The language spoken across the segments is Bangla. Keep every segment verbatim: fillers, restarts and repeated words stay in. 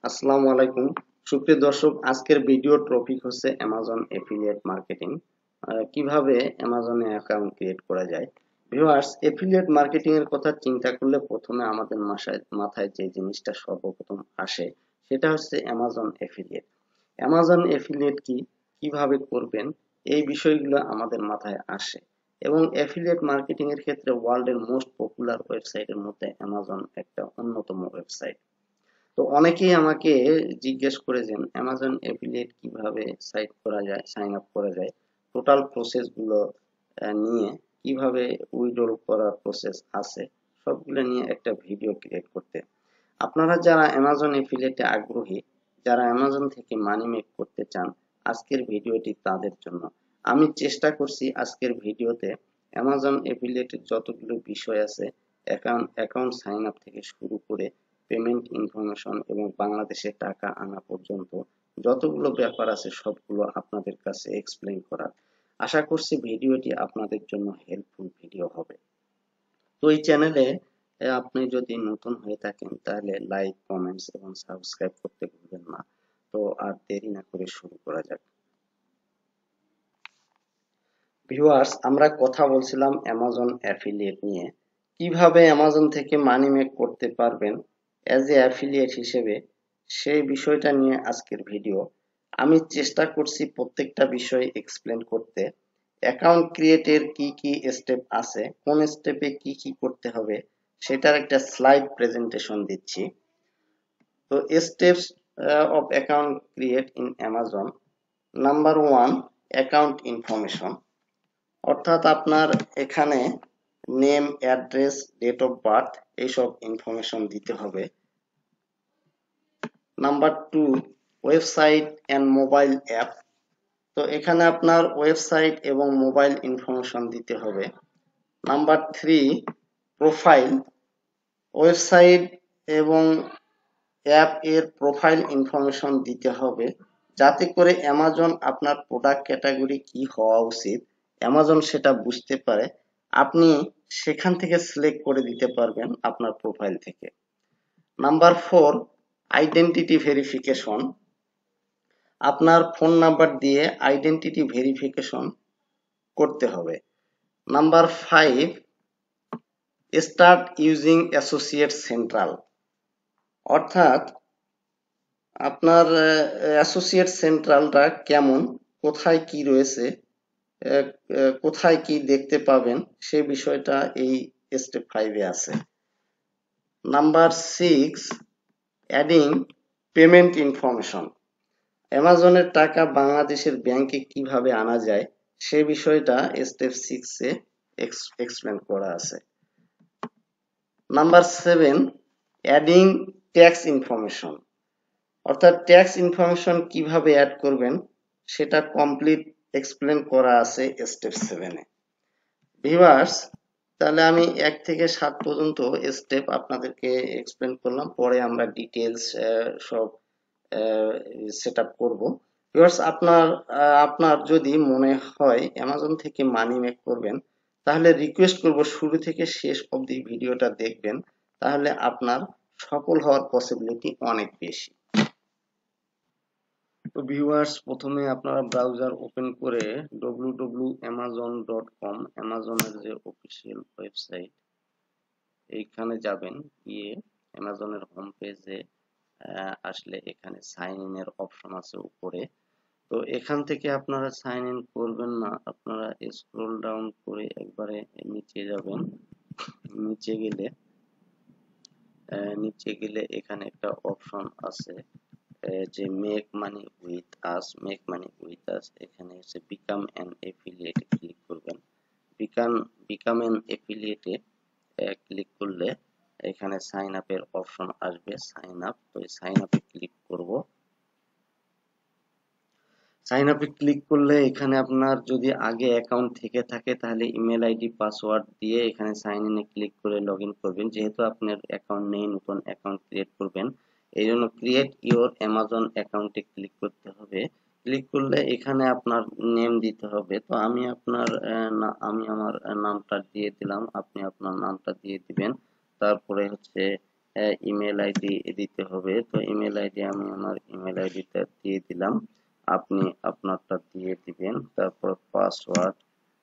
আসসালামু আলাইকুম সুপ্রিয় দর্শক, আজকের ভিডিও টপিক হচ্ছে অ্যামাজন এফিলিয়েট মার্কেটিং। কিভাবে অ্যামাজনে অ্যাকাউন্ট ক্রিয়েট করা যায়। ভিউয়ার্স, এফিলিয়েট মার্কেটিং এর কথা চিন্তা করলে প্রথমে আমাদের মাথায় মাথায় যে জিনিসটা সর্বপ্রথম আসে সেটা হচ্ছে অ্যামাজন এফিলিয়েট। অ্যামাজন এফিলিয়েট কি, কিভাবে করবেন, এই বিষয়গুলো আমাদের মাথায় আসে। এবং এফিলিয়েট মার্কেটিং এর ক্ষেত্রে ওয়ার্ল্ডের মোস্ট পপুলার ওয়েবসাইটের মধ্যে অ্যামাজন একটা অন্যতম ওয়েবসাইট। তো অনেকেই আমাকে জিজ্ঞেস করেছেন অ্যামাজন এফিলিয়েট কিভাবে সাইট করা যায়, সাইন আপ করা যায়, টোটাল প্রসেস গুলো আহ, নিয়ে কিভাবে উইথড্র করার প্রসেস আছে, সবগুলো নিয়ে একটা ভিডিও ক্রিয়েট করতে। আপনারা যারা অ্যামাজন এফিলিয়েটে আগ্রহী, যারা অ্যামাজন থেকে মানি মেক করতে চান, আজকের ভিডিওটি তাদের জন্য। আমি চেষ্টা করছি আজকের ভিডিওতে অ্যামাজন এফিলিয়েটের যতগুলো বিষয় আছে, অ্যাকাউন্ট অ্যাকাউন্ট সাইন আপ থেকে শুরু করে পেমেন্ট ইনফরমেশন এবং বাংলাদেশে টাকা আনা পর্যন্ত যতগুলো ব্যাপার আছে সবগুলো আপনাদের কাছে এক্সপ্লেইন করার। আশা করছি ভিডিওটি আপনাদের জন্য হেল্পফুল ভিডিও হবে। তো এই চ্যানেলে আপনি যদি নতুন হয়ে থাকেন তাহলে লাইক, কমেন্টস এবং সাবস্ক্রাইব করতে ভুলবেন না। তো আর দেরি না করে শুরু করা যাক। ভিউয়ার্স, আমরা কথা বলছিলাম অ্যামাজন অ্যাফিলিয়েট নিয়ে, কিভাবে অ্যামাজন থেকে মানি মেক করতে পারবেন অ্যাজ এ অ্যাফিলিয়েট হিসেবে, সেই বিষয়টা নিয়ে আজকের ভিডিও। আমি চেষ্টা করছি প্রত্যেকটা বিষয় এক্সপ্লেন করতে। অ্যাকাউন্ট ক্রিয়েটের কি কি স্টেপ আছে, কোন স্টেপে কি কি করতে হবে, সেটার একটা স্লাইড প্রেজেন্টেশন দিচ্ছি। তো steps of account create in Amazon. Number one, account information, অর্থাৎ আপনার এখানে name, address, date of birth এইসব ইনফরমেশন দিতে হবে। Number two, website and mobile app, তো এখানে আপনার ওয়েবসাইট এবং মোবাইল ইনফরমেশন দিতে হবে। নাম্বার থ্রি, প্রোফাইল, ওয়েবসাইট এবং অ্যাপ এর প্রোফাইল ইনফরমেশন দিতে হবে, যাতে করে অ্যামাজন আপনার প্রোডাক্ট ক্যাটাগরি কি হওয়া উচিত অ্যামাজন সেটা বুঝতে পারে, আপনি সেখান থেকে সিলেক্ট করে দিতে পারবেন আপনার প্রোফাইল থেকে। নাম্বার ফোর, আইডেন্টিটি ভেরিফিকেশন, আপনার ফোন নাম্বার দিয়ে আইডেন্টিটি ভেরিফিকেশন করতে হবে। Number five, start using associate central, অর্থাৎ আপনার অ্যাসোসিয়েট সেন্ট্রালটা কেমন, কোথায় কি রয়েছে, কোথায় কি দেখতে পাবেন, সে বিষয়টা এই স্টেপ ফাইভে আছে। Number six, adding payment information, অ্যামাজনের টাকা বাংলাদেশের ব্যাংকে কিভাবে আনা যায় সে বিষয়টা স্টেপ সিক্সে এক্সপ্লেন করা আছে। Number seven, adding tax information, অর্থাৎ ট্যাক্স ইনফরমেশন কিভাবে অ্যাড করবেন সেটা কমপ্লিট এক্সপ্লেন করা আছে স্টেপ সেভেনে। ভিউয়ার্স, তাহলে আমি এক থেকে সাত পর্যন্ত স্টেপ আপনাদেরকে এক্সপ্লেন করলাম, পরে আমরা ডিটেলস সব সেট আপ করবো। ভিউয়ার্স, আপনার আপনার যদি মনে হয় অ্যামাজন থেকে মানি মেক করবেন, তাহলে রিকোয়েস্ট করব শুরু থেকে শেষ অবধি ভিডিওটা দেখবেন, তাহলে আপনার সফল হওয়ার পসিবিলিটি অনেক বেশি। তো ভিউয়ার্স, প্রথমে আপনারা ব্রাউজার ওপেন করে W W W dot Amazon dot com, অ্যামাজনের যে অফিসিয়াল ওয়েবসাইট, এইখানে যাবেন। গিয়ে অ্যামাজনের হোম পেজে আসলে এখানে সাইন ইন এর অপশন আছে উপরে। তো এখান থেকে আপনারা সাইন ইন করবেন না, আপনারা স্ক্রল ডাউন করে একবারে নিচে যাবেন। নিচে গেলে নিচে গেলে এখানে একটা অপশন আছে যে make money with us, make money with us, এখানে হচ্ছে বিকাম অ্যান এফিলিয়েট, ক্লিক করবেন। বিকাম বিকাম অ্যান এফিলিয়েটে ক্লিক করলে এখানে সাইন আপের অপশন আসবে, সাইন আপ। তো সাইন আপে ক্লিক করব। সাইন আপে ক্লিক করলে এখানে আপনার যদি আগে অ্যাকাউন্ট থেকে থাকে তাহলে ইমেল আইডি, পাসওয়ার্ড দিয়ে এখানে সাইন ইনে ক্লিক করে লগ ইন করবেন। যেহেতু আপনার অ্যাকাউন্ট নেই, নতুন অ্যাকাউন্ট ক্রিয়েট করবেন, এই জন্য ক্রিয়েট ইওর অ্যামাজন অ্যাকাউন্টে ক্লিক করতে হবে। ক্লিক করলে এখানে আপনার নেম দিতে হবে। তো আমি আপনার আমি আমার নামটা দিয়ে দিলাম, আপনি আপনার নামটা দিয়ে দিবেন। তারপরে হচ্ছে ইমেল আইডি দিতে হবে। তো ইমেল আইডি আমি আমার ইমেল আইডিটা দিয়ে দিলাম, আপনি আপনারটা দিয়ে দিবেন। তারপর পাসওয়ার্ড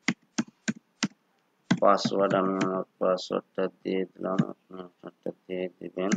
পাসওয়ার্ড আমি আমার পাসওয়ার্ডটা দিয়ে দিলাম, আপনি আপনারটা দিয়ে দিবেন।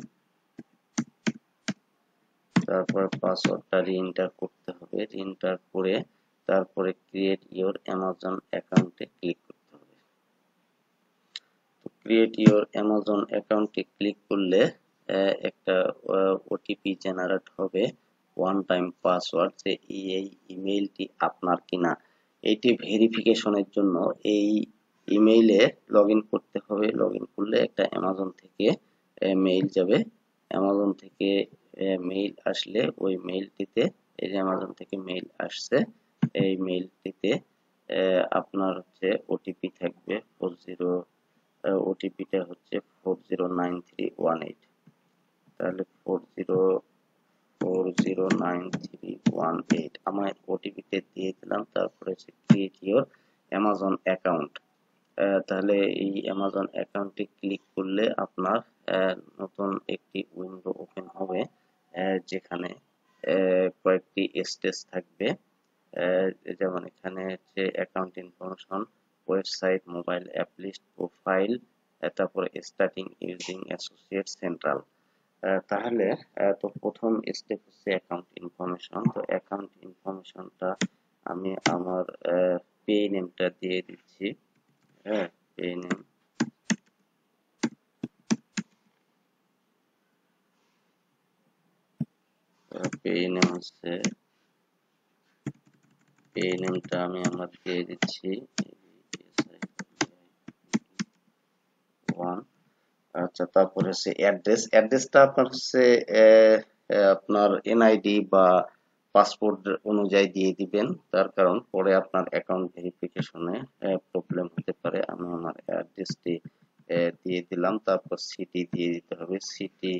তারপর পাসওয়ার্ডটা রিএন্টার করতে হবে, রিএন্টার করে তারপরে ক্রিয়েট ইওর অ্যামাজন অ্যাকাউন্টে ক্লিক করতে হবে। তো ক্রিয়েট ইওর অ্যামাজন অ্যাকাউন্টে ক্লিক করলে একটা ওটিপি জেনারেট হবে, ওয়ান টাইম পাসওয়ার্ড, যে এই ইমেইলটি আপনার কিনা এইটি ভেরিফিকেশনের জন্য এই ইমেইলে লগ ইন করতে হবে। লগ ইন করলে একটা অ্যামাজন থেকে মেইল যাবে, অ্যামাজন থেকে মেইল আসলে ওই মেইলটিতে, এই যে অ্যামাজন থেকে মেইল আসছে, এই মেইলটিতে আপনার হচ্ছে ওটিপি থাকবে ফোর জিরো, ওটিপিটা হচ্ছে four zero nine three one eight. তাহলে four zero four zero nine three one eight আমার ওটিপিতে দিয়ে দিলাম। তারপরে হচ্ছে ক্রিয়েট ইওর অ্যামাজন অ্যাকাউন্ট। তাহলে এই অ্যামাজন অ্যাকাউন্টে ক্লিক করলে আপনার নতুন একটি উইন্ডো ওপেন হবে, যেখানে কয়েকটি স্টেজ থাকবে, যেমন এখানে হচ্ছে account information, website, mobile app list, profile, তারপরে স্টার্টিং ইউজিং অ্যাসোসিয়েট সেন্ট্রাল। তাহলে তো প্রথম স্টেপ হচ্ছে অ্যাকাউন্ট ইনফরমেশন। তো অ্যাকাউন্ট ইনফরমেশনটা আমি আমার পে নেমটা দিয়ে দিচ্ছি। হ্যাঁ, পে নেম, পে নেম হচ্ছে পে নেমটা আমি আমার দিয়ে দিচ্ছি ওয়ান। আচ্ছা, তারপরে হচ্ছে অ্যাড্রেস, অ্যাড্রেসটা আপনার হচ্ছে আপনার এনআইডি বা পাসপোর্ট অনুযায়ী দিয়ে দিবেন, তার কারণ পরে আপনার অ্যাকাউন্ট ভেরিফিকেশনে প্রবলেম হতে পারে। আমি আমার অ্যাড্রেসটি দিয়ে দিলাম। তারপর সিটি দিয়ে দিতে হবে, সিটি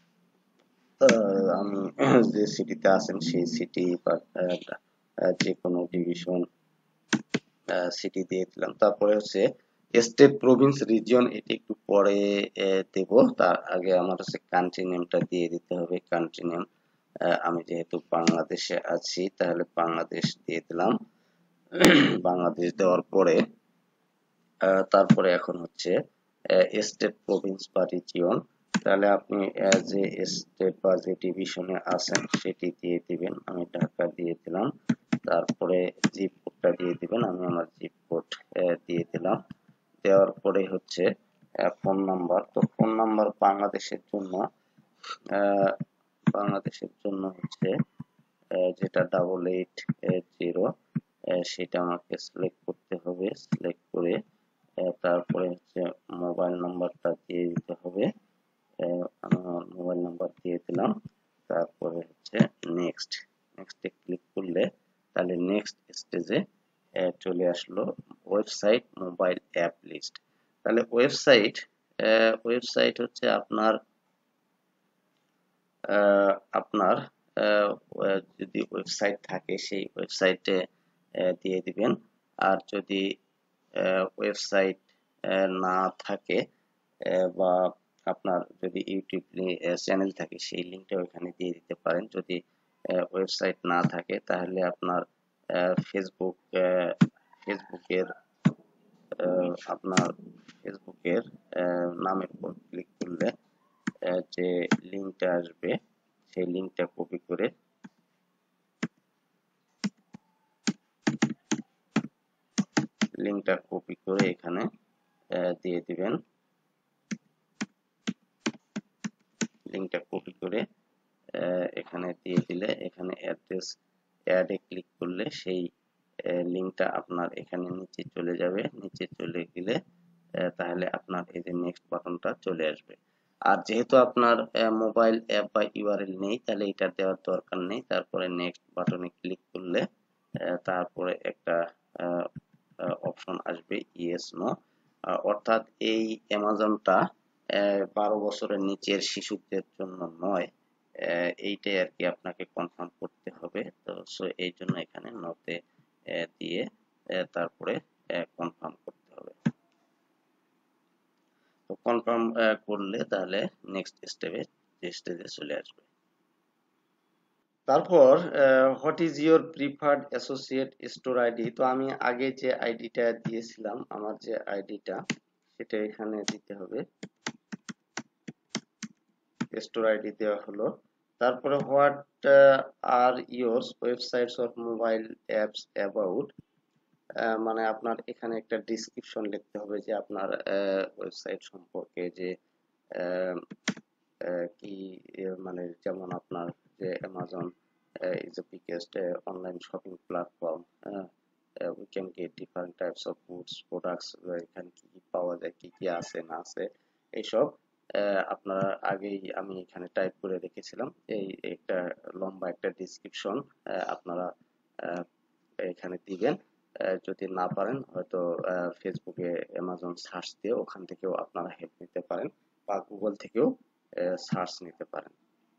আমি যে সিটিতে আছেন সেই সিটি বা যে কোনো ডিভিশন সিটি দিয়ে দিলাম। তারপরে হচ্ছে স্টেট, প্রভিন্স, রিজিয়ন এটি একটু পরে দেব, তার আগে আমার হচ্ছে কান্ট্রি নেমটা দিয়ে দিতে হবে। কান্ট্রি নেম আমি যেহেতু বাংলাদেশে আছি তাহলে বাংলাদেশ দিয়ে দিলাম। বাংলাদেশ দেওয়ার পরে তারপরে এখন হচ্ছে স্টেট, প্রভিন্স বা রিজিয়ন, তাহলে আপনি যে স্টেট বা যে ডিভিশনে আছেন সেটি দিয়ে দিবেন। আমি ঢাকা দিয়ে দিলাম। তারপরে জিপ কোডটা দিয়ে দিবেন, আমি আমার জিপ কোড দিয়ে দিলাম। দেওয়ার পরে হচ্ছে ফোন নাম্বার, তো ফোন নাম্বার বাংলাদেশের জন্য বাংলাদেশের জন্য হচ্ছে যেটা ডাবল এইট জিরো, সেটা আমাকে সিলেক্ট করতে হবে। সিলেক্ট করে তারপরে হচ্ছে মোবাইল নাম্বারটা দিয়ে দিতে হবে, আমি আমার মোবাইল নাম্বার দিয়ে দিলাম। তারপরে হচ্ছে নেক্সট, নেক্সটে ক্লিক করলে তাহলে নেক্সট স্টেজে চলে আসলো ওয়েবসাইট, মোবাইল অ্যাপ লিস্ট। তাহলে ওয়েবসাইট, ওয়েবসাইট হচ্ছে আপনার আপনার যদি ওয়েবসাইট থাকে সেই ওয়েবসাইটে দিয়ে দিবেন। আর যদি ওয়েবসাইট না থাকে বা আপনার যদি ইউটিউব চ্যানেল থাকে সেই লিঙ্কটা ওখানে দিয়ে দিতে পারেন। যদি ওয়েবসাইট না থাকে তাহলে আপনার ফেসবুক ফেসবুকের আপনার ফেসবুকের নামের উপর ক্লিক করলে যে লিঙ্কটা আসবে সেই লিঙ্কটা কপি করে লিঙ্কটা কপি করে এখানে দিয়ে দিবেন। লিঙ্কটা কপি করে এখানে দিয়ে দিলে এখানে অ্যাড্রেস অ্যাডে ক্লিক করলে সেই লিঙ্কটা আপনার এখানে নিচে চলে যাবে। নিচে চলে গেলে তাহলে আপনার এই যে নেক্সট বাটনটা চলে আসবে। আর যেহেতু আপনার মোবাইল অ্যাপ বা ইউআরএল নেই তাহলে এটা দেওয়ার দরকার নেই। তারপরে নেক্সট বাটনে ক্লিক করলে তারপরে একটা অপশন আসবে ইয়েস নো, অর্থাৎ এই অ্যামাজনটা বারো বছরের নিচের শিশুদের জন্য নয়, এইটাই আর কি আপনাকে কনফার্ম করতে হবে। তো সো এই জন্য এখানে নোতে দিয়ে তারপরে কনফার্ম করতে হবে। তো কনফার্ম করলে তাহলে নেক্সট স্টেপে স্টেজে চলে আসবে। তারপর what is your preferred associate store ID. তো আমি আগে যে আইডিটা দিয়েছিলাম, আমার যে আইডিটা সেটা এখানে দিতে হবে, স্টোর আইডি দেওয়া হলো। তারপরে what are your websites or mobile apps about, মানে আপনার এখানে একটা ডিসক্রিপশন লিখতে হবে যে আপনার ওয়েবসাইট সম্পর্কে, যে আহ, আহ, কি আহ, মানে যেমন আপনার যে Amazon is the biggest uh, online shopping platform. Uh, uh, we can get different types of goods, products, এখানে কি কি পাওয়া যায়, কি কি আছে না আছে এইসব আহ, আপনারা আগেই আমি এখানে টাইপ করে রেখেছিলাম। এই একটা লম্বা একটা ডিসক্রিপশন আপনারা আহ, এখানে দিবেন। আহ, যদি না পারেন হয়তো ফেসবুকে অ্যামাজন সার্চ দিয়ে ওখান থেকেও আপনারা হেল্প নিতে পারেন, বা গুগল থেকেও সার্চ নিতে পারেন,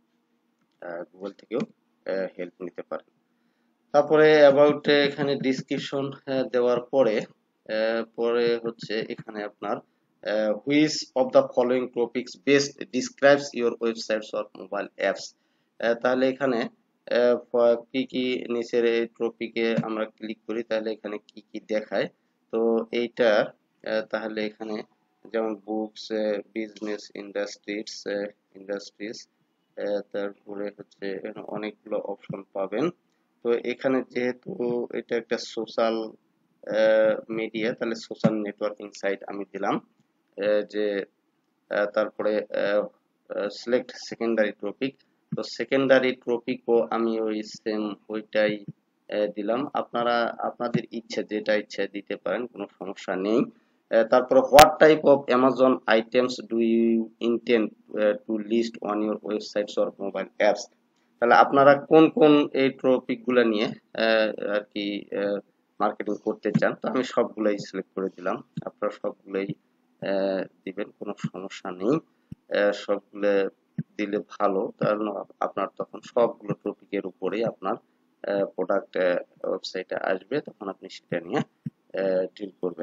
গুগল থেকেও হেল্প নিতে পারেন। তারপরে অ্যাবাউট এখানে ডিসক্রিপশন দেওয়ার পরে আহ, পরে হচ্ছে এখানে আপনার which of the following topics best describes your websites or mobile apps. তাহলে এখানে আহ, প- কি কি নিচের এই টপিকে আমরা ক্লিক করি তাহলে এখানে কি কি দেখায়। তো এইটা আহ, তাহলে এখানে যেমন বুকস, বিজনেস, ইন্ডাস্ট্রিজ ইন্ডাস্ট্রিজ তারপরে হচ্ছে এখানে অনেকগুলো অপশন পাবেন। তো এখানে যেহেতু এটা একটা সোশ্যাল মিডিয়া, তাহলে সোশ্যাল নেটওয়ার্কিং সাইট আমি দিলাম। আহ, যে আহ, তারপরে সিলেক্ট সেকেন্ডারি টপিক, তো সেকেন্ডারি টপিকও আমি ওই সেম ওইটাই আহ, দিলাম। আপনারা আপনাদের ইচ্ছে যেটা ইচ্ছে দিতে পারেন, কোনো সমস্যা নেই। আহ, তারপরে what type of Amazon items do you intend to list on your websites or mobile apps. তাহলে আপনারা কোন কোন এই টপিক গুলা নিয়ে আহ, আর কি মার্কেটিং করতে চান, তো আমি সবগুলাই সিলেক্ট করে দিলাম। আপনারা সবগুলাই আহ, দিবেন, কোনো সমস্যা নেই। আহ, সবগুলো দিলে ভালো, কারণ আপনার তখন সবগুলো টপিকের উপরেই আপনার প্রোডাক্ট ওয়েবসাইটে আসবে, তখন আপনি সেটা নিয়ে ডিল করবেন।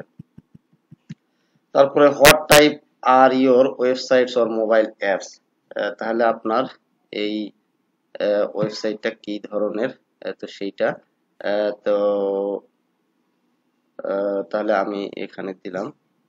তারপরে what type are your websites or mobile apps, তাহলে আপনার এই ওয়েবসাইটটা কি ধরনের, আহ, তো সেইটা আহ, তো আহ, তাহলে আমি এখানে দিলাম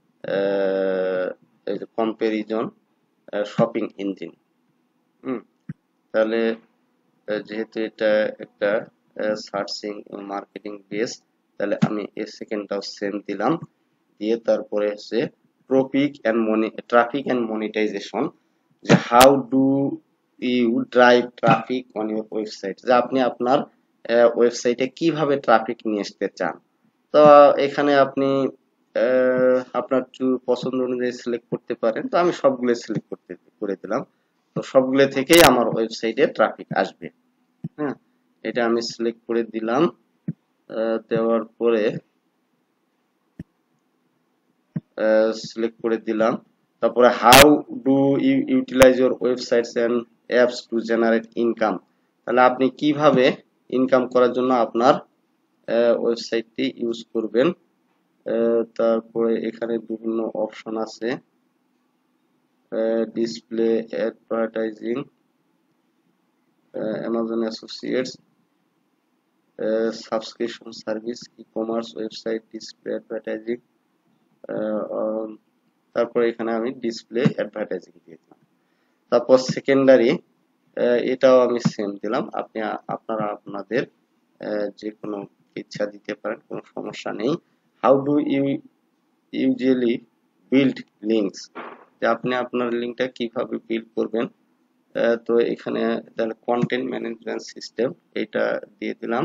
কম্পারিজন শপিং ইঞ্জিন। হুম, তাহলে আহ, যেহেতু এটা একটা সার্চিং মার্কেটিং বেস, তাহলে আমি এই সেকেন্ডটাও সেম দিলাম। দিয়ে তারপরে হচ্ছে traffic and money traffic and monetization, যে how do you drive traffic on your website, যে আপনি আপনার ওয়েবসাইটে কিভাবে ট্রাফিক নিয়ে আসতে চান। তো এখানে আপনি আহ, আপনার চু- পছন্দ অনুযায়ী সিলেক্ট করতে পারেন। তো আমি সবগুলো সিলেক্ট করতে করে দিলাম। তো সবগুলো থেকেই আমার ওয়েবসাইটে ট্রাফিক আসবে। হ্যাঁ, এটা আমি সিলেক্ট করে দিলাম। আহ, দেওয়ার পরে সিলেক্ট করে দিলাম। তারপরে how do you utilize your websites and apps to generate income, তাহলে আপনি কিভাবে ইনকাম করার জন্য আপনার ওয়েবসাইটটি ইউজ করবেন। আহ, তারপরে এখানে বিভিন্ন অপশন আছে, display advertising, Amazon associates, subscription service, e commerce website, display advertising. তারপরে এখানে আমি ডিসপ্লে অ্যাডভার্টাইজিং দিয়ে দিলাম। তারপর সেকেন্ডারি এটাও আমি সেম দিলাম। আপনি আপনারা আপনাদের আহ, যে কোনো ইচ্ছা দিতে পারেন, কোনো সমস্যা নেই। How do you usually build links, যে আপনি আপনার লিঙ্কটা কিভাবে বিল্ড করবেন। আহ, তো এখানে তাহলে কন্টেন্ট ম্যানেজমেন্ট সিস্টেম এটা দিয়ে দিলাম।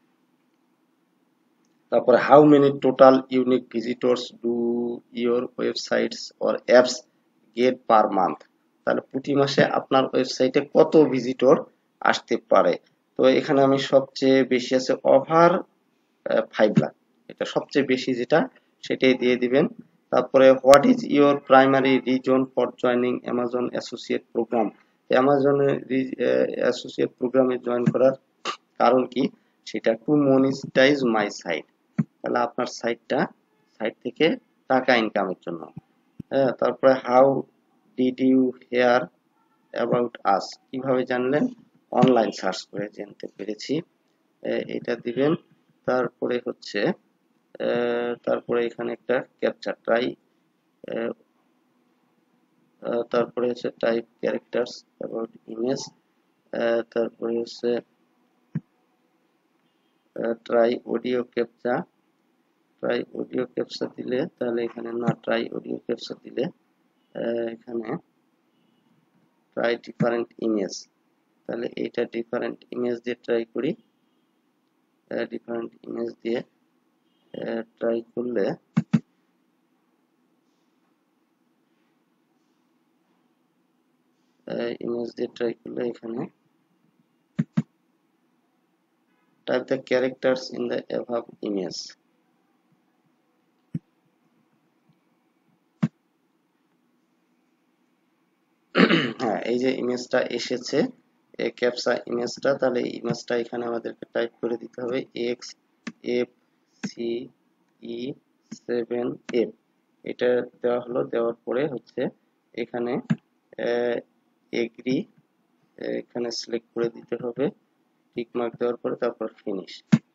তারপরে how many total unique visitors do your websites or apps get per month, তাহলে প্রতি মাসে আপনার ওয়েবসাইটে কত ভিজিটর আসতে পারে। তো এখানে আমি সবচেয়ে বেশি আছে ওভার ফাইভ লাখ, এটা সবচেয়ে বেশি যেটা সেটাই দিয়ে দিবেন। তারপরে what is your primary reason for joining Amazon associate program, অ্যামাজনের অ্যাসোসিয়েট প্রোগ্রামে জয়েন করার কারণ কি, সেটা টু মনিটাইজ মাই সাইট, তাহলে আপনার সাইটটা সাইট থেকে টাকা ইনকামের জন্য। হ্যাঁ, তারপরে how did you hear about us, কিভাবে জানলেন? অনলাইন সার্চ করে জানতে পেরেছি। আহ, এটা দিবেন। তারপরে হচ্ছে আহ, তারপরে এখানে একটা ক্যাপচা ট্রাই, তারপরে হচ্ছে টাইপ ক্যারেক্টার্স অ্যাবাউট ইমেজ, তারপরে হচ্ছে try audio captcha. Try audio captcha দিলে তাহলে এখানে না, ট্রাই অডিও ক্যাপচা দিলে আহ, এখানে ট্রাই ডিফারেন্ট ইমেজ, তাহলে এইটা ডিফারেন্ট ইমেজ দিয়ে ট্রাই করি। ডিফারেন্ট ইমেজ দিয়ে ট্রাই করলে ইমেজ দিয়ে ট্রাই করলে এখানে type the characters in the above image. হ্যাঁ, এই যে ইমেজটা এসেছে, এই ক্যাপচা ইমেজটা, তাহলে এই ইমেজটা এখানে আমাদেরকে টাইপ করে দিতে হবে X F C E seven F. এটা দেওয়া হলো, দেওয়ার পরে হচ্ছে এখানে এগ্রি, এখানে সিলেক্ট করে দিতে হবে, টিক মার্ক দেওয়ার পরে তারপর ফিনিশ,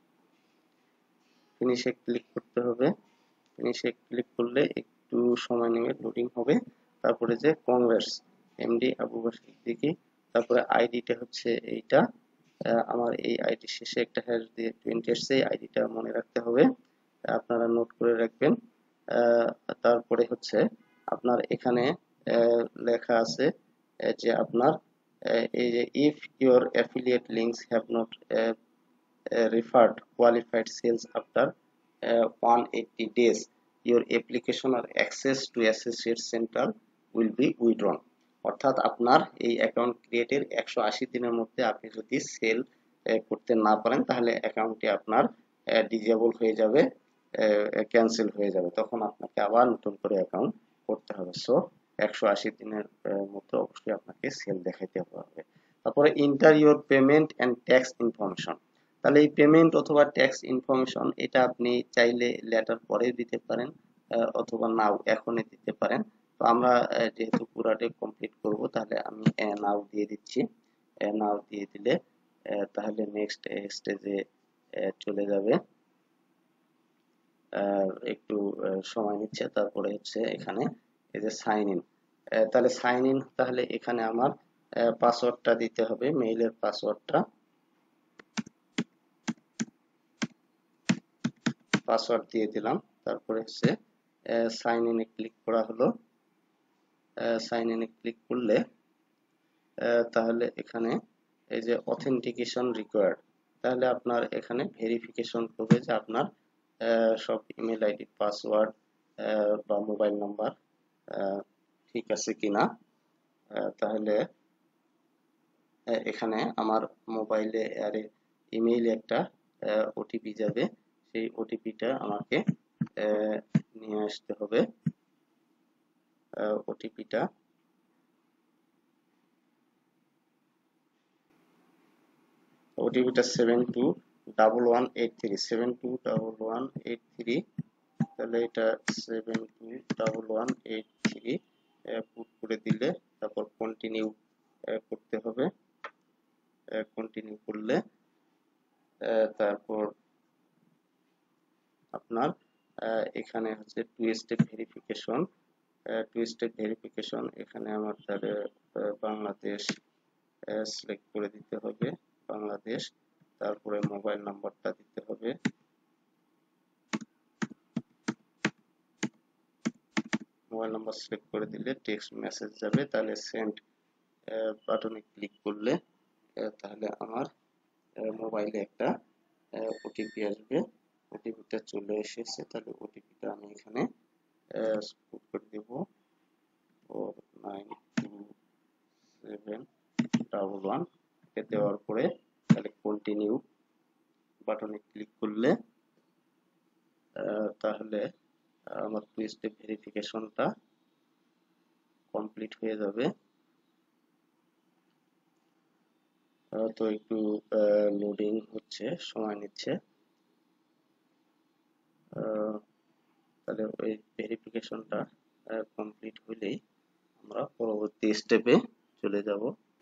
ফিনিশে ক্লিক করতে হবে। ফিনিশে ক্লিক করলে একটু সময় নেবে, লোডিং হবে। তারপরে যে কংগ্রেস এমডি আবু বকর সিদ্দিকী, তারপরে আইডিটা হচ্ছে এইটা। আমার এই আইডি শেষে একটা হ্যাশ দিয়ে টোয়েন্টি আসছে, এই আইডিটা মনে রাখতে হবে, আপনারা নোট করে রাখবেন। তারপরে হচ্ছে আপনার এখানে লেখা আছে যে আপনার এই যে if your affiliate links have not referred qualified sales after uh, one hundred eighty days, your application or access to associate center will be withdrawn. অর্থাৎ আপনার এই অ্যাকাউন্ট ক্রিয়েটের একশো আশি দিনের মধ্যে আপনি যদি সেল করতে না পারেন তাহলে অ্যাকাউন্টটি আপনার ডিজেবল হয়ে যাবে, ক্যান্সেল হয়ে যাবে, তখন আপনাকে আবার নতুন করে অ্যাকাউন্ট করতে হবে। সো একশো আশি দিনের মধ্যে অবশ্যই আপনাকে সেল দেখাইতে হবে। তারপরে enter your payment and tax information, তাহলে এই পেমেন্ট অথবা ট্যাক্স ইনফরমেশন এটা আপনি চাইলে লেটার পরে দিতে পারেন অথবা নাও এখনই দিতে পারেন। তো আমরা যেহেতু পুরাটাই কমপ্লিট করব তাহলে আমি নাও দিয়ে দিচ্ছি। নাও দিয়ে দিলে তাহলে নেক্সট স্টেজে চলে যাবে, একটু সময় নিচ্ছে। তারপরে হচ্ছে এখানে এই যে সাইন ইন, তাহলে সাইন ইন, তাহলে এখানে আমার পাসওয়ার্ডটা দিতে হবে, মেইলের পাসওয়ার্ডটা, পাসওয়ার্ড দিয়ে দিলাম। তারপরে হচ্ছে সাইন ইনে ক্লিক করা হলো। সাইন ইনে ক্লিক করলে তাহলে এখানে এই যে অথেন্টিকেশন রিকোয়ার্ড, তাহলে আপনার এখানে ভেরিফিকেশন করবে যে আপনার সব ইমেল আইডি পাসওয়ার্ড বা মোবাইল নাম্বার ঠিক আছে কিনা। তাহলে এখানে আমার মোবাইলে আর ইমেইলে একটা ওটিপি যাবে, সেই ওটিপিটা আমাকে নিয়ে আসতে হবে। ওটিপিটা ওটিপিটা seven two double one eight three, seven two double one eight three, তাহলে এটা seven two double one eight three put করে দিলে তারপর কন্টিনিউ করতে হবে। কন্টিনিউ করলে তারপর আপনার এখানে হচ্ছে two step verification, two step verification এখানে আমার তাহলে বাংলাদেশ সিলেক্ট করে দিতে হবে, বাংলাদেশ। তারপরে মোবাইল নাম্বারটা দিতে হবে, মোবাইল নাম্বার সিলেক্ট করে দিলে টেক্সট মেসেজ যাবে, তাহলে সেন্ড বাটনে ক্লিক করলে তাহলে আমার মোবাইলে একটা ওটিপি আসবে, ওটিপিটা চলে এসেছে। তাহলে ওটিপিটা আমি এখানে পুট করে দেব four nine two seven double one, দেওয়ার পরে তাহলে কন্টিনিউ বাটনে ক্লিক করলে তাহলে আমার টু স্টেপ ভেরিফিকেশনটা কমপ্লিট হয়ে যাবে। তো একটু লোডিং হচ্ছে, সময় নিচ্ছে। তাহলে ওই ভেরিফিকেশনটা কমপ্লিট হলেই আমরা পরবর্তী স্টেপে চলে যাব।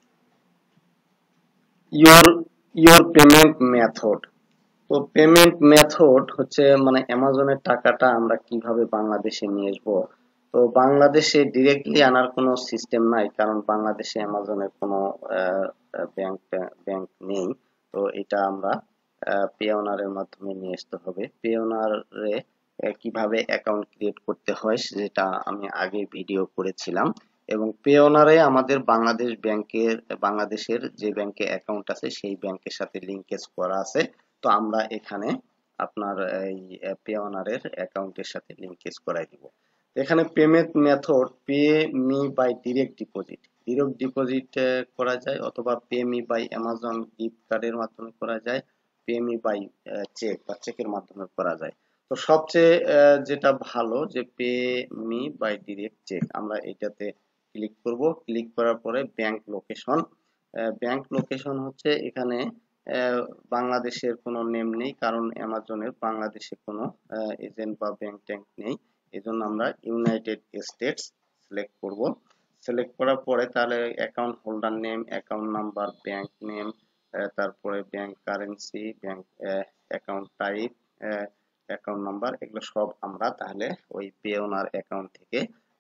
Your your payment method. তো পেমেন্ট মেথড হচ্ছে মানে অ্যামাজনের টাকাটা আমরা কিভাবে বাংলাদেশে নিয়ে আসবো। তো বাংলাদেশে ডিরেক্টলি আনার কোনো সিস্টেম নাই, কারণ বাংলাদেশে অ্যামাজনের কোনো ব্যাংক ব্যাংক নেই। তো এটা আমরা পেওনারের মাধ্যমে নিয়ে আসতে হবে। পেওনারে কিভাবে অ্যাকাউন্ট ক্রিয়েট করতে হয় যেটা আমি আগে ভিডিও করেছিলাম, এবং পেওনারে আমাদের বাংলাদেশ ব্যাংকের বাংলাদেশের যে ব্যাংকে অ্যাকাউন্ট আছে সেই ব্যাংকের সাথে লিংকেজ করা আছে। তো আমরা এখানে আপনার এই পেওনারের অ্যাকাউন্টের সাথে লিংকেজ করাই দিব। এখানে payment method pay me by direct deposit, direct deposit করা যায়, অথবা pay me by Amazon gift কার্ডের মাধ্যমে করা যায়, পে মি বাই চেক বা চেকের মাধ্যমে করা যায়। তো সবচেয়ে যেটা ভালো যে pay me by direct check, আমরা এটাতে ক্লিক করব। ক্লিক করার পরে ব্যাংক লোকেশন, ব্যাংক লোকেশন হচ্ছে এখানে বাংলাদেশের কোনো নেম নেই, কারণ অ্যামাজনের বাংলাদেশে কোনো এজেন্ট বা ব্যাংক ট্যাঙ্ক নেই। এজন্য আমরা ইউনাইটেড স্টেটস সিলেক্ট করব। সিলেক্ট করার পরে তাহলে account holder name, account number, bank name, তারপরে bank currency, bank account type, account number, এগুলো সব আমরা তাহলে ওই পেওনার অ্যাকাউন্ট থেকে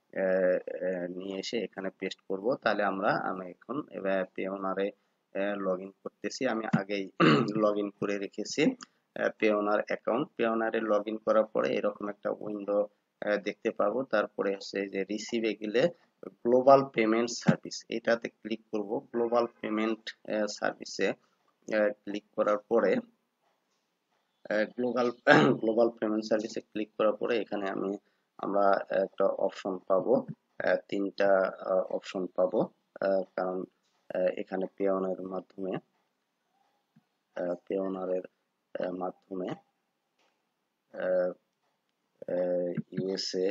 নিয়ে এসে এখানে পেস্ট করব। তাহলে আমরা আমি এখন পেওনারে লগ ইন করতেছি। আমি আগেই লগ ইন করে রেখেছি পেওনার অ্যাকাউন্ট। পেওনারে লগ ইন করার পরে এরকম একটা উইন্ডো দেখতে পাবো। তারপরে হচ্ছে যে রিসিভে গেলে গ্লোবাল পেমেন্ট সার্ভিস, এটাতে ক্লিক করব। গ্লোবাল পেমেন্ট সার্ভিসে ক্লিক করার পরে গ্লোবাল গ্লোবাল পেমেন্ট সার্ভিসে ক্লিক করার পরে এখানে আমি আমরা একটা অপশন পাবো, তিনটা অপশন পাবো, কারণ এখানে পেওনার মাধ্যমে পেওনারের মাধ্যমে ইউএসএ,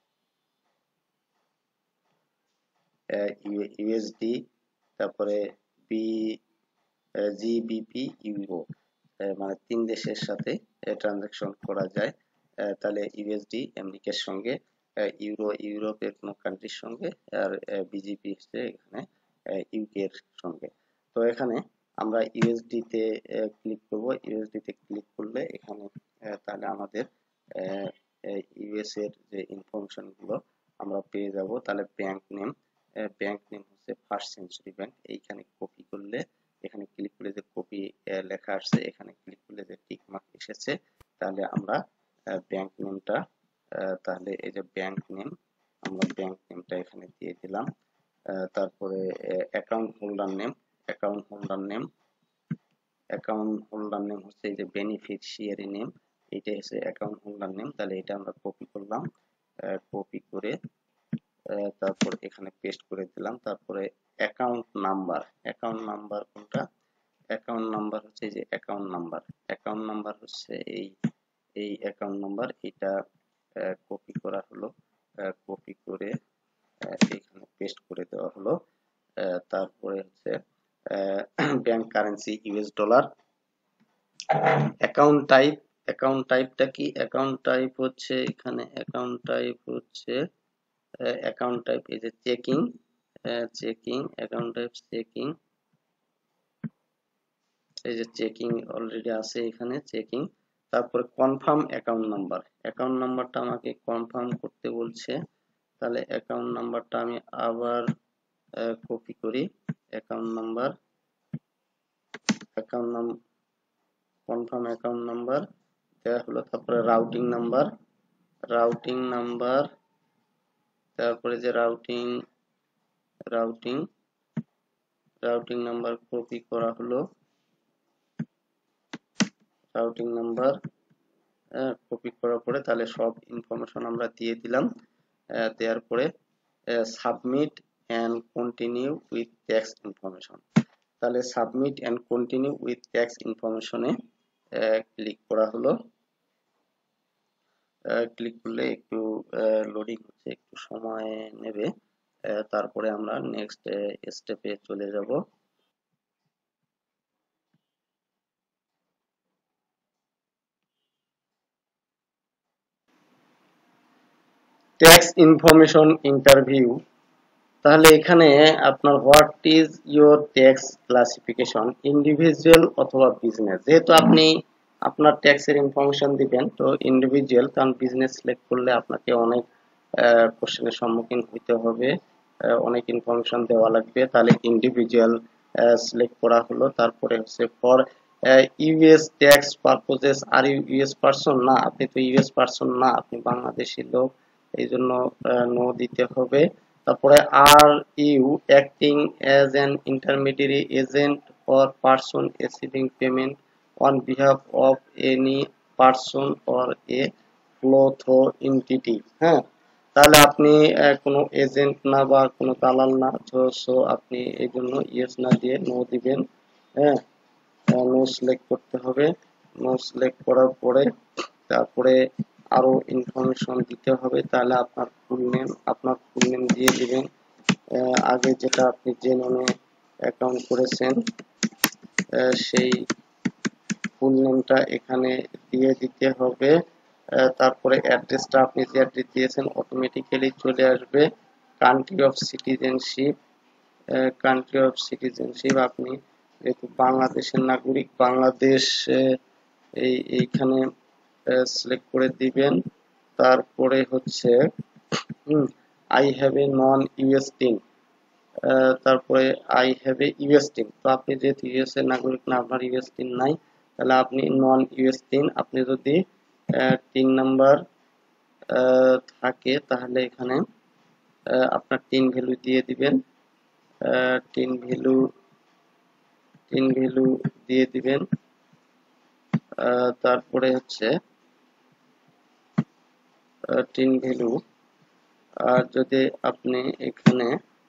ইউএসডি, তারপরে বি জিবিপি, ইউরো, মানে তিন দেশের সাথে ট্রানজাকশন করা যায়। তাহলে ইউএসডি আমেরিকার সঙ্গে, ইউরো ইউরোপের কোনো কান্ট্রির সঙ্গে, আর বিজিপি হচ্ছে এখানে ইউকে এর সঙ্গে। তো এখানে আমরা ইউএসডি তে ক্লিক করব। ইউএসডি তে ক্লিক করলে এখানে তাহলে আমাদের ইউএস এর যে ইনফরমেশন গুলো আমরা পেয়ে যাব। তাহলে ব্যাংক নেম, ব্যাংক নেম হচ্ছে ফার্স্ট সেঞ্চুরি ব্যাংক, এইখানে কপি করলে, এখানে ক্লিক করলে যে কপি লেখা আসছে, এখানে ক্লিক করলে যে টিক মার্ক এসেছে, তাহলে আমরা ব্যাংক নেমটা, তাহলে এই যে ব্যাংক নেম, আমরা ব্যাংক নেমটা এখানে দিয়ে দিলাম। তারপরে account holder name, account holder name account holder name হচ্ছে এই যে বেনিফিশিয়ারি নেম, এইটা হচ্ছে অ্যাকাউন্ট হোল্ডার নেম। তাহলে এটা আমরা কপি করলাম, কপি করে তারপর এখানে পেস্ট করে দিলাম। তারপরে অ্যাকাউন্ট নাম্বার, অ্যাকাউন্ট নাম্বার কোনটা, অ্যাকাউন্ট নাম্বার হচ্ছে এই যে অ্যাকাউন্ট নাম্বার, অ্যাকাউন্ট নাম্বার হচ্ছে এই এই অ্যাকাউন্ট নাম্বার, এটা কপি করা হলো, কপি করে এখানে পেস্ট করে দেওয়া হলো। তারপরে হচ্ছে bank currency US dollar. Account type, account টাইপটা কি, অ্যাকাউন্ট টাইপ হচ্ছে এখানে অ্যাকাউন্ট টাইপ হচ্ছে অ্যাকাউন্ট টাইপ এই যে checking, checking account type checking, এই যে চেকিং অলরেডি আছে এখানে চেকিং। তারপরে কনফার্ম অ্যাকাউন্ট নাম্বার, অ্যাকাউন্ট নাম্বারটা আমাকে কনফার্ম করতে বলছে। তাহলে অ্যাকাউন্ট নাম্বারটা আমি আবার কপি করি, অ্যাকাউন্ট নাম্বার, অ্যাকাউন্ট নাম কনফার্ম অ্যাকাউন্ট নাম্বার দেওয়া হলো। তারপরে রাউটিং নাম্বার, রাউটিং নাম্বার, তারপরে যে routing routing routing number copy করা হলো, রাউটিং নাম্বার কপি করার পরে তাহলে সব ইনফরমেশন আমরা দিয়ে দিলাম। দেওয়ার পরে submit and continue with tax information, তাহলে submit and continue with tax ইনফরমেশনে ক্লিক করা হলো। ক্লিক করলে একটু লোডিং হচ্ছে, একটু সময় নেবে। তারপরে আমরা নেক্সট স্টেপে চলে যাব। ট্যাক্স ইনফরমেশন ইন্টারভিউ, তাহলে এখানে আপনার what is your tax classification, individual অথবা বিজনেস। যেহেতু আপনি আপনার ট্যাক্সের ইনফরমেশন দিবেন, তো ইন্ডিভিজুয়াল, কারণ বিজনেস সিলেক্ট করলে আপনাকে অনেক কোশ্চেনের সম্মুখীন হতে হবে, অনেক ইনফরমেশন দেওয়া লাগবে, তাহলে ইন্ডিভিজুয়াল সিলেক্ট করা হলো। তারপরে হচ্ছে for US tax purposes are you US person, না আপনি তো ইউএস পারসন না, আপনি বাংলাদেশি লোক, এই জন্য নো দিতে হবে। তারপরে are you acting as an intermediary agent for person receiving payment on behalf of any person or a flow entity. হ্যাঁ, তাহলে আপনি কোনো এজেন্ট না বা কোনো দালাল না, সো আপনি এই জন্য ইয়েস না দিয়ে নো দিবেন। হ্যাঁ, নো সিলেক্ট করতে হবে। নো সিলেক্ট করার পরে তারপরে আরো ইনফরমেশন দিতে হবে, তাহলে আপনার ফুল নেম, আপনার ফুল নেম দিয়ে দিবেন, আগে যেটা আপনি যে নামে অ্যাকাউন্ট করেছেন সেই ফুল নেমটা এখানে দিয়ে দিতে হবে। তারপরে অ্যাড্রেসটা আপনি যে অ্যাড্রেস দিয়েছেন অটোমেটিক্যালি চলে আসবে। Country of citizenship, country of citizenship আপনি যেহেতু বাংলাদেশের নাগরিক, বাংলাদেশ এই এইখানে সিলেক্ট করে দিবেন। তারপরে হচ্ছে I have a non US TIN, তারপরে I have a US TIN, তো আপনি যেহেতু ইউএস এর নাগরিক না, আপনার ইউএস টিন নাই, তাহলে আপনি নন ইউএস টিন, আপনি যদি তিন নাম্বার থাকে তাহলে এখানে আপনার টিন ভ্যালু দিয়ে দিবেন, টিন ভ্যালু টিন ভ্যালু দিয়ে দিবেন। তারপরে হচ্ছে টিন ভ্যালু, আর যদি আপনি এখানে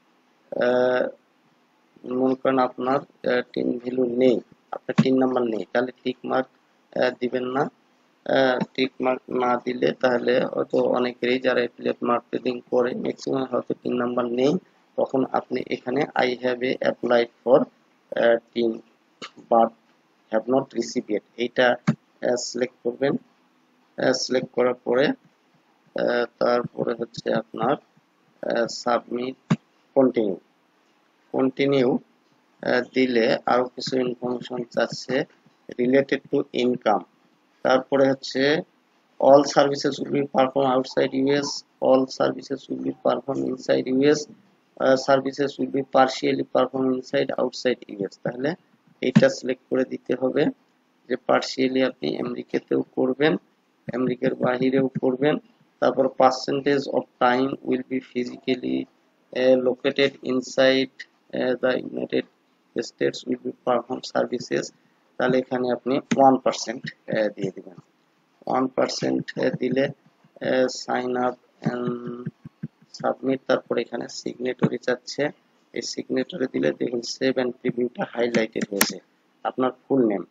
মনে করেন আপনার টিন ভ্যালু নেই, আপনার টিন নাম্বার নেই, তাহলে টিক মার্ক দিবেন না। টিক মার্ক না দিলে তাহলে হয়তো অনেকেরই যারা অ্যাফিলিয়েট মার্কেটিং করে ম্যাক্সিমাম হয়তো টিন নাম্বার নেই, তখন আপনি এখানে I have a applied for TIN but have not receive it, এইটা সিলেক্ট করবেন। সিলেক্ট করার পরে তারপরে হচ্ছে আপনার সাবমিট, কন্টিনিউ, কন্টিনিউ দিলে আরো কিছু ইনফরমেশন চাচ্ছে রিলেটেড টু ইনকাম। তারপরে হচ্ছে all services will be performed outside U S, all services will be performed inside U S, uh, services will be partially performed inside outside U S, তাহলে এইটা সিলেক্ট করে দিতে হবে যে পার্শিয়ালি আপনি আমেরিকাতেও করবেন, আমেরিকার বাইরেও করবেন। তারপর percentage of time will be physically located inside the United States will be perform services, তাহলে এখানে আপনি ওয়ান পার্সেন্ট দিয়ে দিবেন। ওয়ান পার্সেন্ট দিলে সাইন আপ এন্ড সাবমিট, তারপর এখানে সিগনেটরি চাচ্ছে, এই সিগনেটরি দিলে দেখুন সেভ এন্ড প্রিভিউটা হাইলাইটেড হয়েছে। আপনার ফুল নেম,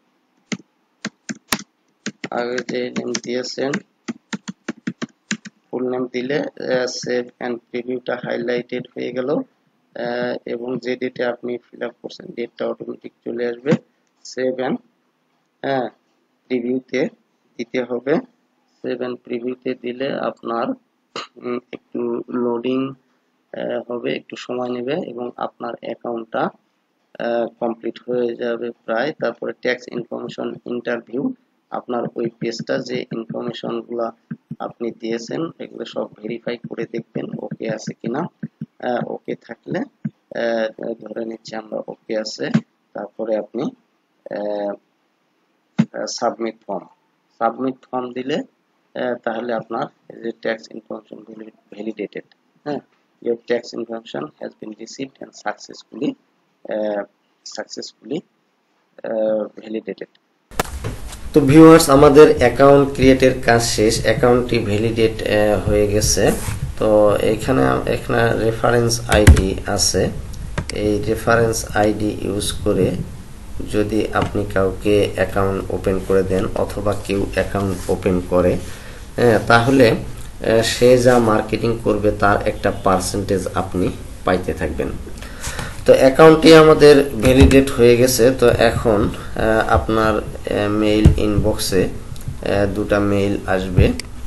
আগে যে নেম দিয়েছেন ফুল নেম দিলে সেভ এন্ড প্রিভিউটা হাইলাইটেড হয়ে গেল, এবং যে ডেটে আপনি ফিল আপ করছেন ডেটটা অটোমেটিক চলে আসবে। সেভ এন্ড হ্যাঁ প্রিভিউতে দিতে হবে, সেভ এন্ড প্রিভিউতে দিলে আপনার একটু লোডিং হবে, একটু সময় নেবে এবং আপনার অ্যাকাউন্টটা কমপ্লিট হয়ে যাবে প্রায়। তারপরে ট্যাক্স ইনফরমেশন ইন্টারভিউ, আপনার ওই পেজটা যে ইনফরমেশন গুলা আপনি দিয়েছেন এগুলো সব ভেরিফাই করে দেখবেন ওকে আছে কিনা, ওকে থাকলে ধরে নিচ্ছি আমরা ওকে আছে, তারপরে আপনি সাবমিট ফর্ম, সাবমিট ফর্ম দিলে তাহলে আপনার যে ট্যাক্স ইনফরমেশন ভ্যালিডেটেড, হ্যাঁ your tax information has been received and successfully uh, successfully uh, validated. তো ভিউয়ার্স, আমাদের অ্যাকাউন্ট ক্রিয়েটের কাজ শেষ, অ্যাকাউন্টটি ভ্যালিডেট হয়ে গেছে। তো এখানে এখানে রেফারেন্স আইডি আছে, এই রেফারেন্স আইডি ইউজ করে যদি আপনি কাউকে অ্যাকাউন্ট ওপেন করে দেন অথবা কেউ অ্যাকাউন্ট ওপেন করে, তাহলে সে যা মার্কেটিং করবে তার একটা পার্সেন্টেজ আপনি পাইতে থাকবেন। তো অ্যাকাউন্টটি আমাদের ভ্যালিডেট হয়ে গেছে। তো এখন আপনার মেইল ইনবক্সে দুটা মেইল আসবে,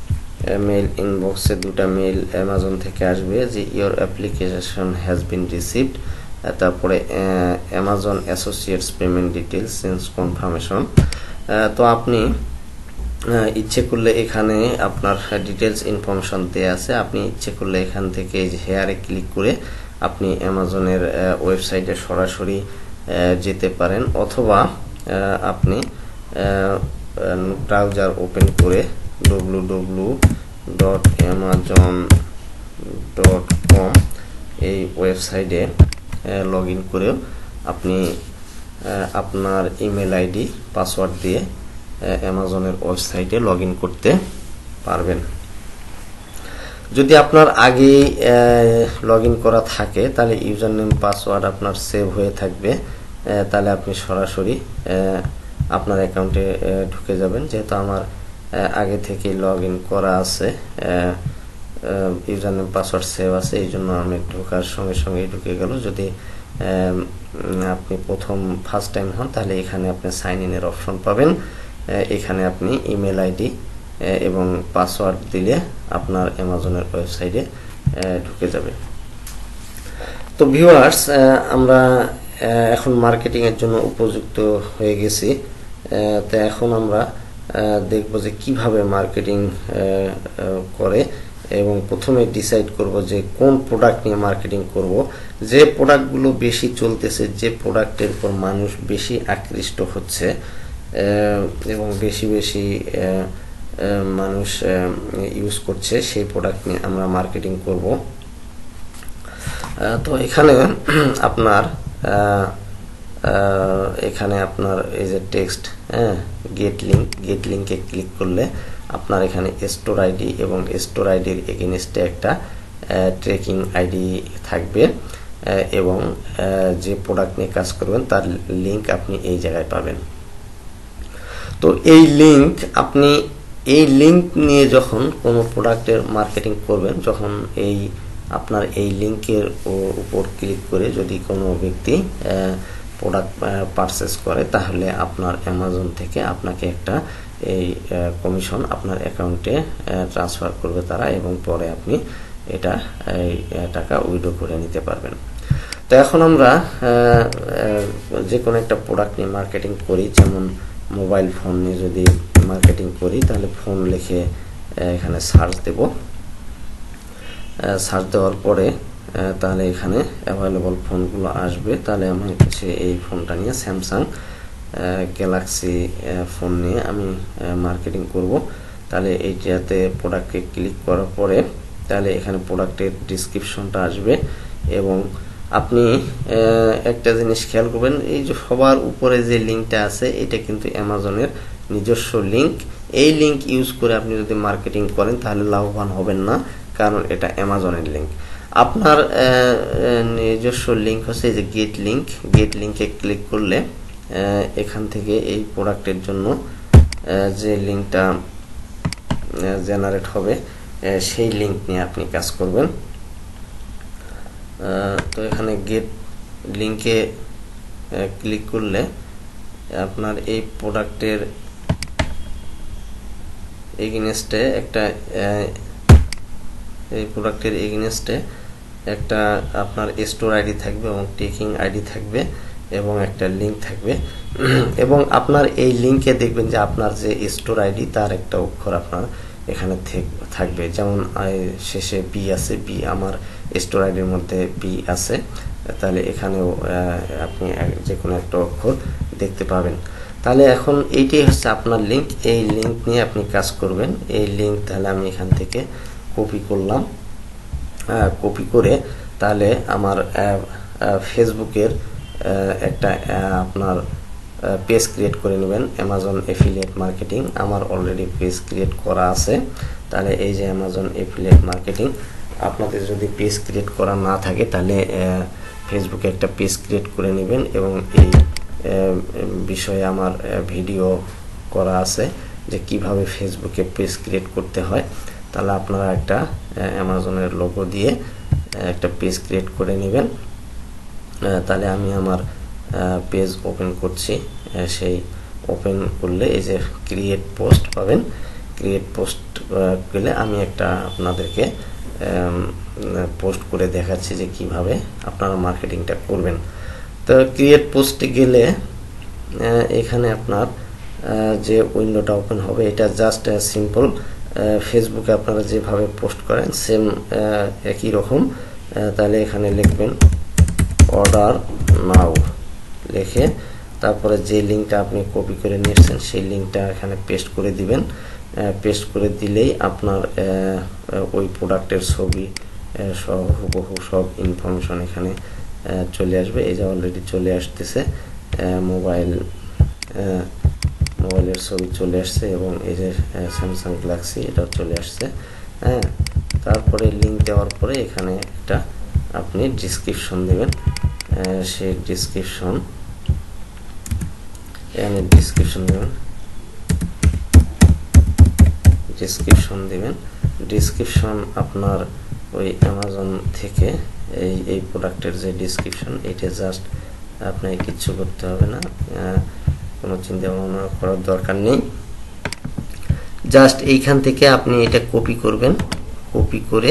মেইল ইনবক্সে দুটা মেইল অ্যামাজন থেকে আসবে যে your application has been received, তারপরে Amazon Associates payment details sends confirmation. তো আপনি ইচ্ছে করলে এখানে আপনার ডিটেলস ইনফরমেশন দেয়া আছে, আপনি ইচ্ছে করলে এখান থেকে হেয়ারে ক্লিক করে আপনি অ্যামাজনের ওয়েবসাইটে সরাসরি যেতে পারেন, অথবা আপনি ব্রাউজার ওপেন করে W W W dot Amazon dot com এই ওয়েবসাইটে লগ ইন করেও আপনি আপনার ইমেল আইডি পাসওয়ার্ড দিয়ে অ্যামাজনের ওয়েবসাইটে লগ ইন করতে পারবেন। যদি আপনার আগে লগ ইন করা থাকে তাহলে ইউজার নেম পাসওয়ার্ড আপনার সেভ হয়ে থাকবে, তাহলে আপনি সরাসরি আপনার অ্যাকাউন্টে ঢুকে যাবেন। যেহেতু আমার আগে থেকে লগ ইন করা আছে, ইউজার নেম পাসওয়ার্ড সেভ আছে, এই জন্য আমি ঢোকার সঙ্গে সঙ্গে ঢুকে গেল। যদি আপনি প্রথম ফার্স্ট টাইম হন তাহলে এখানে আপনি সাইন ইনের অপশন পাবেন, এখানে আপনি ইমেল আইডি এবং পাসওয়ার্ড দিলে আপনার অ্যামাজনের ওয়েবসাইটে ঢুকে যাবে। তো ভিউয়ার্স, আমরা এখন মার্কেটিং এর জন্য উপযুক্ত হয়ে গেছি। তো এখন আমরা দেখব যে কিভাবে মার্কেটিং করে, এবং প্রথমে ডিসাইড করব যে কোন প্রোডাক্ট নিয়ে মার্কেটিং করব। যে প্রোডাক্টগুলো বেশি চলতেছে, যে প্রোডাক্টের উপর মানুষ বেশি আকৃষ্ট হচ্ছে এবং বেশি বেশি মানুষ ইউজ করছে, সেই প্রোডাক্ট নিয়ে আমরা মার্কেটিং করব। তো এখানে আপনার এখানে আপনার এই যে টেক্সট, হ্যাঁ, গেট লিঙ্ক, গেট লিঙ্কে ক্লিক করলে আপনার এখানে স্টোর আইডি এবং স্টোর আইডির এগেইনস্টে একটা ট্র্যাকিং আইডি থাকবে, এবং যে প্রোডাক্ট নিয়ে কাজ করবেন তার লিঙ্ক আপনি এই জায়গায় পাবেন। তো এই লিঙ্ক আপনি এই লিঙ্ক নিয়ে যখন কোনো প্রোডাক্টের মার্কেটিং করবেন, যখন এই আপনার এই লিঙ্কের উপর ক্লিক করে যদি কোনো ব্যক্তি প্রোডাক্ট পারচেস করে, তাহলে আপনার অ্যামাজন থেকে আপনাকে একটা এই কমিশন আপনার অ্যাকাউন্টে ট্রান্সফার করবে তারা, এবং পরে আপনি এটা এই টাকা উইথড্র করে নিতে পারবেন। তো এখন আমরা যে কোনো একটা প্রোডাক্ট নিয়ে মার্কেটিং করি, যেমন মোবাইল ফোন নিয়ে যদি মার্কেটিং করি, তাহলে ফোন লিখে এখানে সার্চ দেব। সার্চ দেওয়ার পরে তাহলে এখানে অ্যাভেলেবল ফোনগুলো আসবে। তাহলে আমি হচ্ছে এই ফোনটা নিয়ে, স্যামসাং গ্যালাক্সি ফোন নিয়ে আমি মার্কেটিং করব। তাহলে এইটাতে প্রোডাক্টে ক্লিক করার পরে তাহলে এখানে প্রোডাক্টের ডিসক্রিপশনটা আসবে, এবং আপনি একটা জিনিস খেয়াল করবেন, এই যে সবার উপরে যে লিঙ্কটা আছে এটা কিন্তু অ্যামাজনের নিজস্ব লিঙ্ক। এই লিঙ্ক ইউজ করে আপনি যদি মার্কেটিং করেন তাহলে লাভবান হবেন না, কারণ এটা অ্যামাজনের লিঙ্ক। আপনার নিজস্ব লিঙ্ক হচ্ছে এই যে গেট লিঙ্ক, গেট লিঙ্কে ক্লিক করলে এখান থেকে এই প্রোডাক্টের জন্য যে লিঙ্কটা জেনারেট হবে সেই লিঙ্ক নিয়ে আপনি কাজ করবেন। তো এখানে গেট লিঙ্কে ক্লিক করলে আপনার এই প্রোডাক্টের এগেইনস্টে একটা এই প্রোডাক্টের এগেইনস্টে একটা আপনার স্টোর আইডি থাকবে এবং ট্র্যাকিং আইডি থাকবে এবং একটা লিঙ্ক থাকবে, এবং আপনার এই লিঙ্কে দেখবেন যে আপনার যে স্টোর আইডি তার একটা অক্ষর আপনার এখানে থাকবে। যেমন শেষে বি আছে, বি আমার স্টোর আইডির মধ্যে বি আছে, তাহলে এখানেও আপনি যে কোনো একটা অক্ষর দেখতে পাবেন। তাহলে এখন এইটাই হচ্ছে আপনার লিঙ্ক, এই লিঙ্ক নিয়ে আপনি কাজ করবেন। এই লিঙ্ক তাহলে আমি এখান থেকে কপি করলাম, কপি করে তাহলে আমার ফেসবুকের একটা আপনার পেজ ক্রিয়েট করে নেবেন, অ্যামাজন এফিলিয়েট মার্কেটিং। আমার অলরেডি পেজ ক্রিয়েট করা আছে। তাহলে এই যে অ্যামাজন এফিলিয়েট মার্কেটিং, আপনাদের যদি পেজ ক্রিয়েট করা না থাকে তাহলে ফেসবুকে একটা পেজ ক্রিয়েট করে নেবেন, এবং এই বিষয়ে আমার ভিডিও করা আছে যে কিভাবে ফেসবুকে পেজ ক্রিয়েট করতে হয়। তাহলে আপনারা একটা অ্যামাজনের লোগো দিয়ে একটা পেজ ক্রিয়েট করে নেবেন। তাহলে আমি আমার পেজ ওপেন করছি, সেই ওপেন করলে এই যে ক্রিয়েট পোস্ট পাবেন, ক্রিয়েট পোস্ট গেলে আমি একটা আপনাদেরকে পোস্ট করে দেখাচ্ছি যে কিভাবে আপনারা মার্কেটিংটা করবেন। তো ক্রিয়েট পোস্টে গেলে এখানে আপনার যে উইন্ডোটা ওপেন হবে এটা জাস্ট সিম্পল ফেসবুকে আপনারা যেভাবে পোস্ট করেন সেম একই রকম। তাহলে এখানে লিখবেন অর্ডার নাও লিখে তারপরে যে লিঙ্কটা আপনি কপি করে নিয়েছেন সেই লিঙ্কটা এখানে পেস্ট করে দিবেন। পেস্ট করে দিলেই আপনার ওই প্রোডাক্টের ছবি সব হুবহু সব ইনফরমেশন এখানে চলে আসবে। এই যে অলরেডি চলে আসতেছে, মোবাইল মোবাইলের ছবি চলে আসছে এবং এই যে স্যামসাং গ্যালাক্সি এটাও চলে আসছে। হ্যাঁ, তারপরে লিঙ্ক দেওয়ার পরে এখানে একটা আপনি ডিসক্রিপশন দেবেন। সেই ডিসক্রিপশন এখানে ডিসক্রিপশন দেবেন ডিসক্রিপশন দিবেন ডিসক্রিপশন আপনার ওই অ্যামাজন থেকে এই এই প্রোডাক্টের যে ডিসক্রিপশন এটা জাস্ট আপনাকে কিচ্ছু করতে হবে না, কোনো চিন্তা ভাবনা করার দরকার নেই। জাস্ট এইখান থেকে আপনি এটা কপি করবেন, কপি করে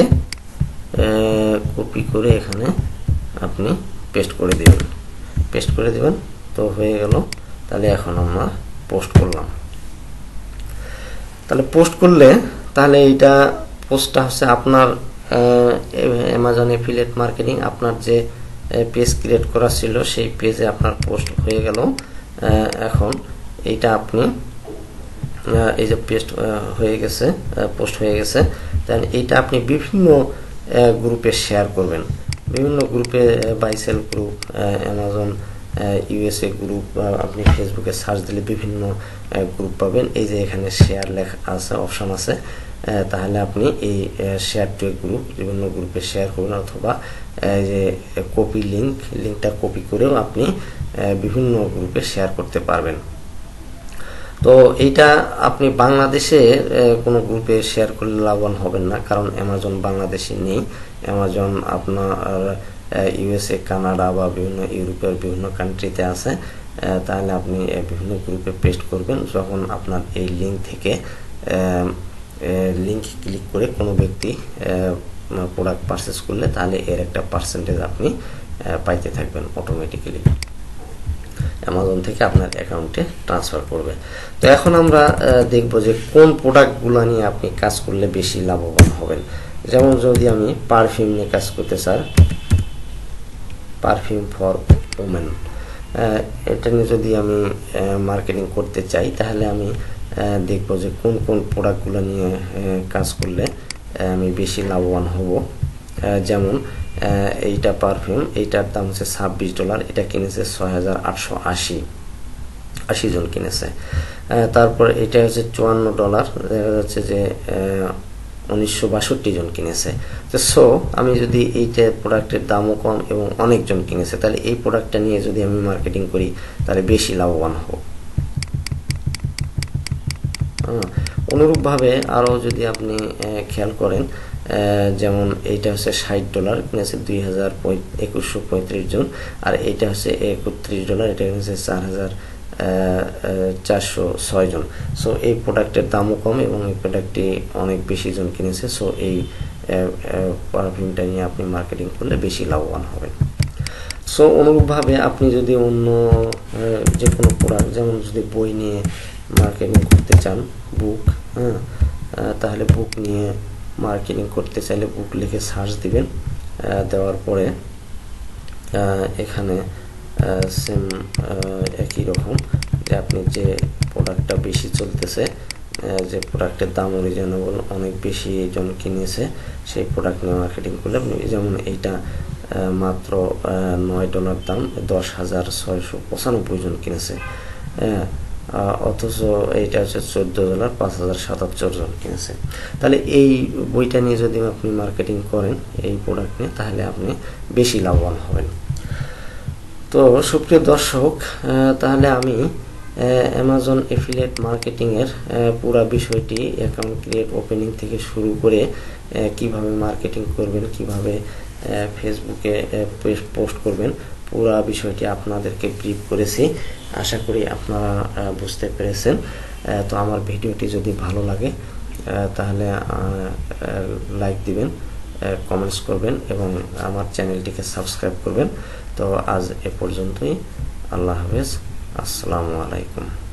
কপি করে এখানে আপনি পেস্ট করে দিবেন পেস্ট করে দিবেন তো হয়ে গেল। তাহলে এখন আমরা পোস্ট করলাম। তাহলে পোস্ট করলে তাহলে এইটা পোস্টটা হচ্ছে আপনার অ্যামাজন এফিলিয়েট মার্কেটিং আপনার যে পেজ ক্রিয়েট করা ছিল সেই পেজে আপনার পোস্ট হয়ে গেল। এখন এইটা আপনি এই যে পেস্ট হয়ে গেছে পোস্ট হয়ে গেছে তাহলে এইটা আপনি বিভিন্ন গ্রুপে শেয়ার করবেন। বিভিন্ন গ্রুপে buy sell group, Amazon USA group বা আপনি ফেসবুকে সার্চ দিলে বিভিন্ন গ্রুপ পাবেন। এই যে এখানে শেয়ার লেখা আছে, অপশন আছে, তাহলে আপনি এই শেয়ার টু গ্রুপ বিভিন্ন গ্রুপে শেয়ার করবেন অথবা যে কপি লিঙ্ক লিঙ্কটা কপি করেও আপনি বিভিন্ন গ্রুপে শেয়ার করতে পারবেন। তো এইটা আপনি বাংলাদেশে কোনো গ্রুপে শেয়ার করলে লাভবান হবেন না, কারণ অ্যামাজন বাংলাদেশে নেই। অ্যামাজন আপনার ইউএসএ, কানাডা বা বিভিন্ন ইউরোপের বিভিন্ন কান্ট্রিতে আছে। তাহলে আপনি বিভিন্ন গ্রুপে পেস্ট করবেন। যখন আপনার এই লিঙ্ক থেকে লিঙ্ক ক্লিক করে কোনো ব্যক্তি প্রোডাক্ট পারচেস করলে তাহলে এর একটা পার্সেন্টেজ আপনি পাইতে থাকবেন, অটোমেটিক্যালি অ্যামাজন থেকে আপনার অ্যাকাউন্টে ট্রান্সফার করবে। তো এখন আমরা দেখব যে কোন প্রোডাক্টগুলো নিয়ে আপনি কাজ করলে বেশি লাভবান হবেন। যেমন যদি আমি পারফিউম নিয়ে কাজ করতে চাই, পারফিউম ফর ওমেন, এটা নিয়ে যদি আমি মার্কেটিং করতে চাই তাহলে আমি দেখব যে কোন কোন প্রোডাক্টগুলো নিয়ে কাজ করলে আমি বেশি লাভবান হব। যেমন এইটা পারফিউম, এইটার দাম হচ্ছে ছাব্বিশ ডলার, এটা কিনেছে ছয় হাজার আটশো আশি আশি জন কিনেছে। তারপর এটা হচ্ছে চুয়ান্ন ডলার, দেখা যাচ্ছে যে উনিশশো বাষট্টি জন কিনেছে। তো সো আমি যদি এইটা প্রোডাক্টের দামও কম এবং অনেকজন কিনেছে তাহলে এই প্রোডাক্টটা নিয়ে যদি আমি মার্কেটিং করি তাহলে বেশি লাভবান হব। অনুরূপভাবে আরও যদি আপনি খেয়াল করেন, যেমন এইটা হচ্ছে ষাট ডলার কিনেছে দুই হাজার একুশশো পঁয়ত্রিশ জন, আর এইটা হচ্ছে একত্রিশ ডলার, এটা কিনেছে চার হাজার চারশো ছয় জন। সো এই প্রোডাক্টের দামও কম এবং এই প্রোডাক্টটি অনেক বেশি জন কিনেছে। সো এই পারফিউমটা নিয়ে আপনি মার্কেটিং করলে বেশি লাভবান হবেন। সো অনুরূপভাবে আপনি যদি অন্য যে কোনো প্রোডাক্ট, যেমন যদি বই নিয়ে মার্কেটিং করতে চান, বুক, হ্যাঁ, তাহলে বুক নিয়ে মার্কেটিং করতে চাইলে বুক লিখে সার্চ দিবেন। দেওয়ার পরে এখানে সেম একই রকম যে আপনি যে প্রোডাক্টটা বেশি চলতেছে, যে প্রোডাক্টের দাম রিজনেবল, অনেক বেশি জন কিনেছে, সেই প্রোডাক্ট নিয়ে মার্কেটিং করলে আপনি, যেমন এইটা মাত্র নয় ডলার দাম, দশ হাজার ছয়শো পঁচানব্বই জন কিনেছে, হ্যাঁ, অথচ এইটা হচ্ছে চোদ্দ ডলার পাঁচ হাজার সাতাত্তর জন কিনেছে। তাহলে এই বইটা নিয়ে যদি আপনি মার্কেটিং করেন এই প্রোডাক্ট নিয়ে তাহলে আপনি বেশি লাভবান হবেন। তো সুপ্রিয় দর্শক, তাহলে আমি অ্যামাজন এফিলিয়েট মার্কেটিংয়ের পুরো বিষয়টি অ্যাকাউন্ট ক্রিয়েট ওপেনিং থেকে শুরু করে কিভাবে মার্কেটিং করবেন, কিভাবে ফেসবুকে পোস্ট করবেন, পুরো বিষয়টি আপনাদেরকে ব্রিফ করেছি। আশা করি আপনারা বুঝতে পেরেছেন। তো আমার ভিডিওটি যদি ভালো লাগে তাহলে লাইক দিবেন, কমেন্টস করবেন এবং আমার চ্যানেলটিকে সাবস্ক্রাইব করবেন। তো আজ এ পর্যন্তই। আল্লাহ হাফেজ, আসসালামু আলাইকুম।